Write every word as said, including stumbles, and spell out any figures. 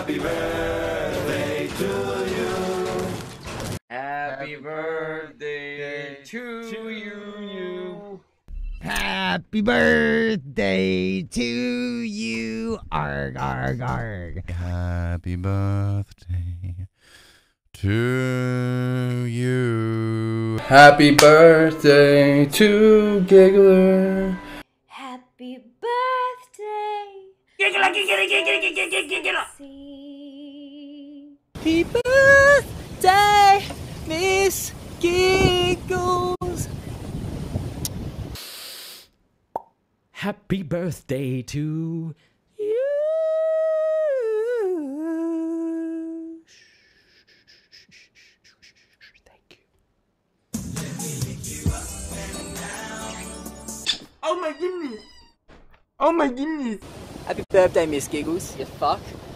Happy birthday to you. Happy birthday to you. Happy birthday to you. Arg, arg, arg. Happy birthday to you. Happy birthday to Giggler. Happy birthday. Giggler, giggler, giggler, giggler, giggler. Happy birthday, Miss Giggles. Happy birthday to you. Thank you. Oh my goodness. Oh my goodness. Happy birthday, Miss Giggles, you fuck.